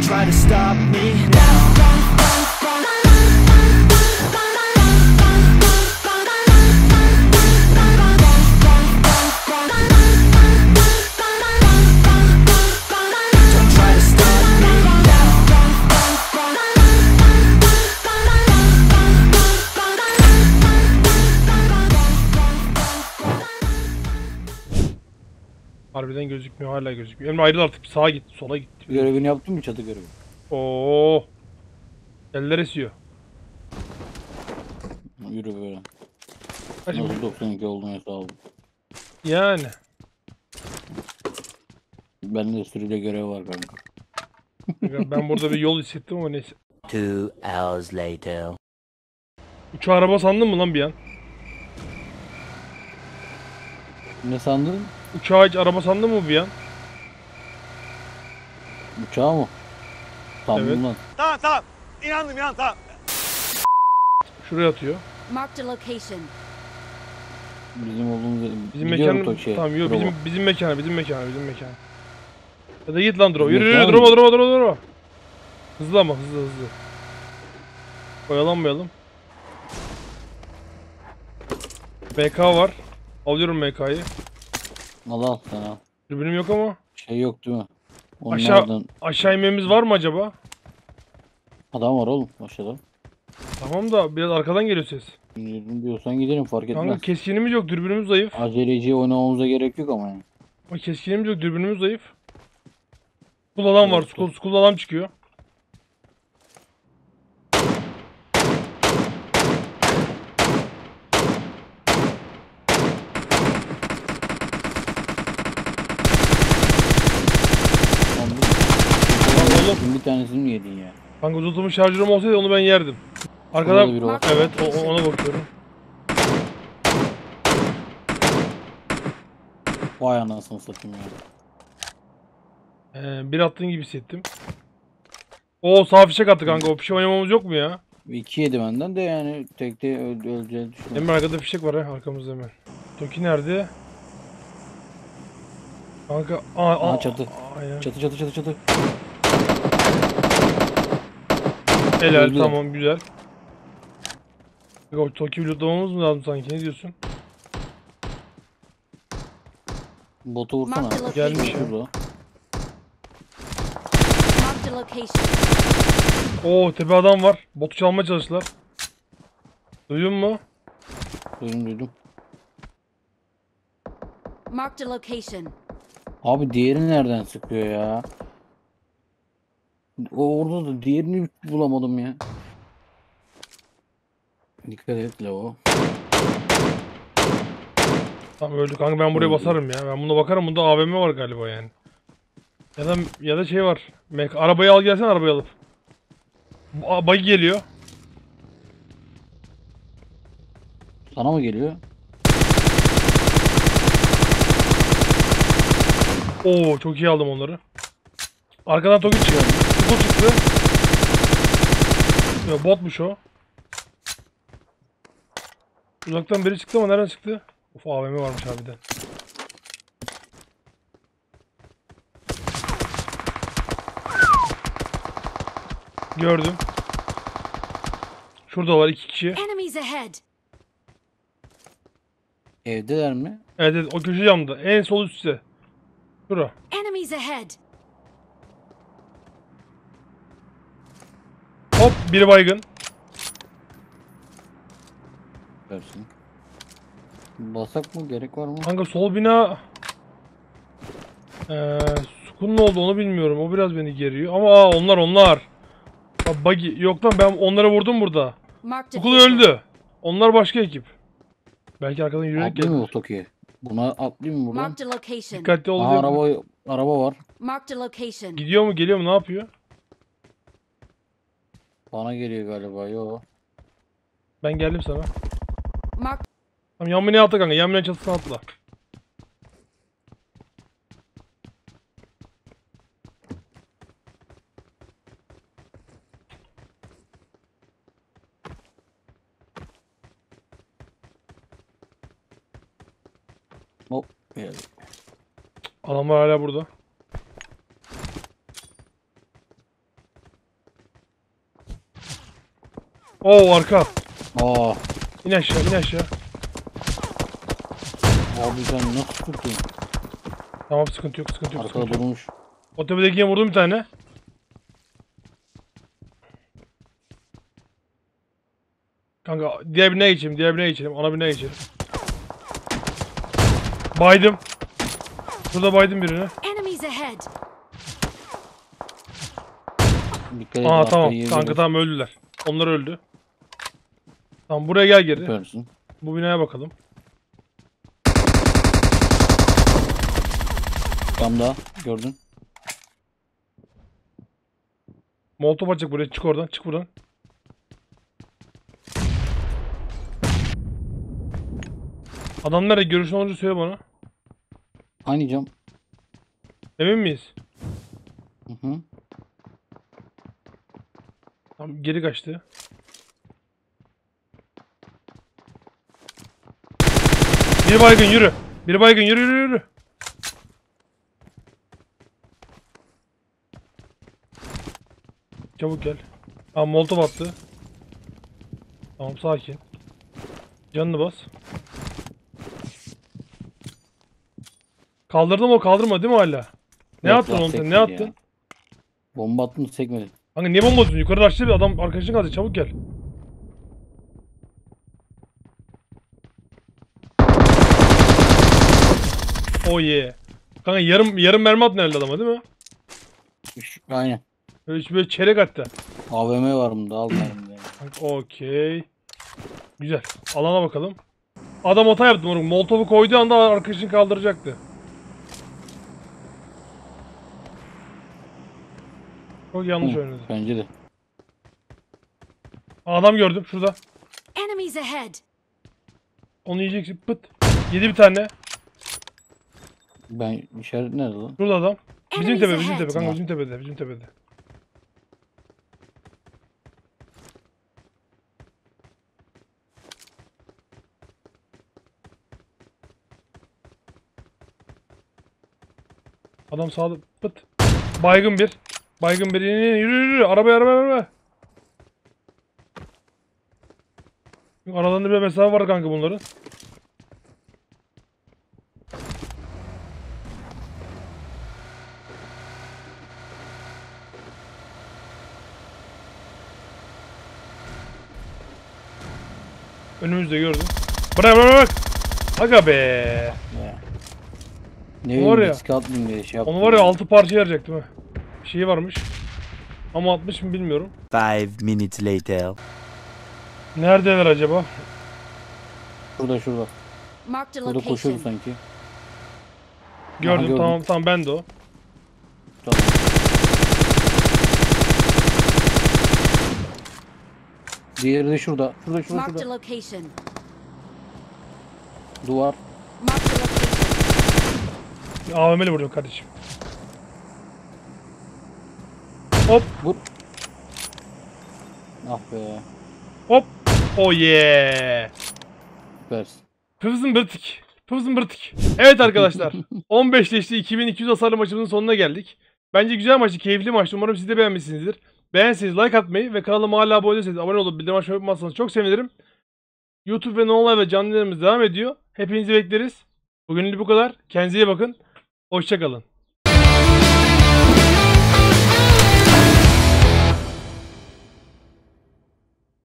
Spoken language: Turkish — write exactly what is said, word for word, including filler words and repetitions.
try to stop me now. Harbiden gözükmüyor, hala gözükmüyor. Emre ayrıl artık, sağa git, sola git. Görevini yaptın mı, çatı görevi? Oo. Eller esiyor. Yürü böyle. Kaç Nasıl doksan iki olduğunu hesabı. Yani. Bende de sürüyle görev var kanka. Ben burada bir yol hissettim ama neyse. Two hours later. Uçağı araba sandın mı lan bir an? Ne sandın? Uçağı hiç araba sandın mı bir an? Uçağı mı? Tamam Evet. lan. Tamam tamam. İnandım ya tamam. Şuraya atıyor. Marked a location. Bizim olduğumuz Bizim biliyorum mekanı, to- şey, tamam yok Drop'a. bizim bizim mekana, bizim mekana, bizim mekana. Ya da git lan drop. Yürü yürü Mekan durma mı? durma durma durma. Hızlı ama hızlı hızlı. Oyalanmayalım. M K var. Alıyorum M K'yı. Al al sen al. Dürbünüm yok ama. Şey yok değil mi? Aşağı Onlardan aşağı inmemiz var mı acaba? adam var oğlum aşağıda. Tamam da biraz arkadan geliyor ses. Yürüdüm diyorsan gidelim, fark etmez. Kanka keskinimiz yok, dürbünümüz zayıf. Aceleci oynamamıza gerek yok ama yani. Ama keskinimiz yok, dürbünümüz zayıf. Skul alan var, Evet. skul, skul alan çıkıyor. Lan Lan oğlum. bir, bir tanesini mi yedin ya? Kanka uzatılmış şarjörüm olsaydı onu ben yerdim. Orada Arkadan, biri var. evet o- ona bakıyorum. Vay anasını satayım ya. Ee, bir attığın gibi hissettim. Oo sağ fişek attı kanka, o fişek oynamamız yok mu ya? İki yedi benden de yani tekte öl öleceğini düşünüyorum. Hemen arkada fişek var ha, arkamızda hemen. Toki nerede? Kanka aa, aa, Aha, çatı. Aynen. Çatı çatı çatı çatı. Helal, Öldü. tamam güzel. Kanka, Toki lootlamamız mı lazım sanki, ne diyorsun? Botu vursana. Marked a location. Gelmiş ya. Şurada. Marked a location. Oo tepe adam var. Botu çalmaya çalıştılar. Duydun mu? Duydum duydum. Marked a location. Abi diğeri nereden sıkıyor ya? O orada da diğerini bulamadım ya. Dikkat et la o. Tamam öldü kanka, ben buraya Öldü. basarım ya. Ben buna bakarım, bunda A V M var galiba yani. Ya da ya da şey var. Mek arabayı al gelsen, arabayı alıp. Aa, buggy geliyor. Sana mı geliyor? Oo çok iyi aldım onları. Arkadan Toki çıktı. Skul çıktı. Ya, botmuş o. Uzaktan biri çıktı ama nereden çıktı? Of, A V M varmış harbiden. Gördüm. Şurada var iki kişi. Enemies ahead. Evdeler mi? Evet evet, o köşe camda. En sol üstte. Şura. Enemies ahead. Hop, biri baygın. Versin. Basak mı? Gerek var mı? Kanka sol bina... Eee... Sukun ne oldu onu bilmiyorum. O biraz beni geriyor. Ama aa, onlar onlar. Aa, buggy. Yok lan, ben onlara vurdum burada. Marked a Sukun vehicle. öldü. Onlar başka ekip. Belki arkadan yürüyerek Atlayayım mı geldi. bu Toki'ye? Buna atlayayım mı buradan? Marked a location. Dikkatli ol. Aa, diye- araba, araba var. Marked a location. Gidiyor mu geliyor mu, ne yapıyor? Bana geliyor galiba. Yo. Ben geldim sana. Marked. Tamam, yan binaya atla kanka. Yan binanın çatısına atla. Hop. Geldi. Adamlar hala burada. Oo arka. Aa. İn aşağı in aşağı. Abi sen nasıl tuttun? Tamam sıkıntı yok sıkıntı yok. Arkada Sıkıntı yok. durmuş. O tepedekine vurdum bir tane. Kanka diğer birine geçelim diğer birine geçelim. Ana birine geçelim. Baydım. Burada baydım birini. Enemies ahead. Dikkat et. Aa arkayı tamam yiyebilir. kanka tamam öldüler. Onlar öldü. Tamam buraya gel geri. Süpersin. Bu binaya bakalım. Camda gördün. Molotof açacak buraya çık oradan çık buradan. Adam nerede görüşün olunca söyle bana. Aynı cam. Emin miyiz? Hı hı. Tamam geri kaçtı. Bir baygın yürü. Bir baygın yürü yürü yürü. Çabuk gel. Tamam molotof attı. Tamam sakin. Canını bas. Kaldırdım o kaldırma değil mi hala? Ne Yok yaptın lan, oğlum sen sekmedi ne yaptın? ya. Bomba attın sekmedi. Kanka niye bomba atıyorsun? Yukarıda açtı bir adam arkadaşın kaldı çabuk gel. Oh yeah. Kanka yarım yarım mermi attın herhalde adama değil mi? Üç- Aynen. Böyle, böyle çeyrek attı. A V M var bunda al mermi. Kanka, okey. Güzel. Alana bakalım. Adam hata yaptı moruk. Molotov'u koyduğu anda arkadaşını kaldıracaktı. Çok yanlış Hı, oynadı. bence de. Adam gördüm şurada. Enemies ahead. Onu yiyeceksin. Pıt. Yedi bir tane. Ben işaret nerede lan? Şurada adam. Bizim Enemies tepe bizim ahead. tepe. Kanka Ha. bizim tepede. Bizim tepede. Adam sağda. Pıt. Baygın bir. Baygın bir. Yürü yürü yürü. Arabaya arabaya arabaya. Aralarında bir mesafe var kanka bunların. Önümüzde gördüm. Bırak bırak bırak. Aga be. Ya. Ne Var bileyim ya. risk atmayayım diye şey yaptım. Onu var ya altı parça verecektim ha. Bir şey varmış. Ama atmış mı bilmiyorum. Five minutes later. Neredeler acaba? Şurada şurada. Marked a Burada koşuyordu location. sanki. Gördüm, gördüm. tamam tamam ben de o. Tamam. Diğeri de şurada. Şurada şurada Marked a şurada. location. Duvar. Marked a location. A V M'li vuruyorum kardeşim. Hop Vur. Ah be. hop. Oh yeah. Süpersin. Pıvzın bırtık. Pıvzın bırtık. Evet arkadaşlar. on beş leşli iki bin iki yüz hasarlı maçımızın sonuna geldik. Bence güzel maçtı, keyifli maçtı. Umarım siz de beğenmişsinizdir. Beğenseniz like atmayı ve kanalıma hala abone değilseniz abone olup bildirim açmayı unutmazsanız çok sevinirim. YouTube ve No Live ve canlı yayınlarımız devam ediyor. Hepinizi bekleriz. Bugünlük bu kadar. Kendinize iyi bakın. Hoşça kalın.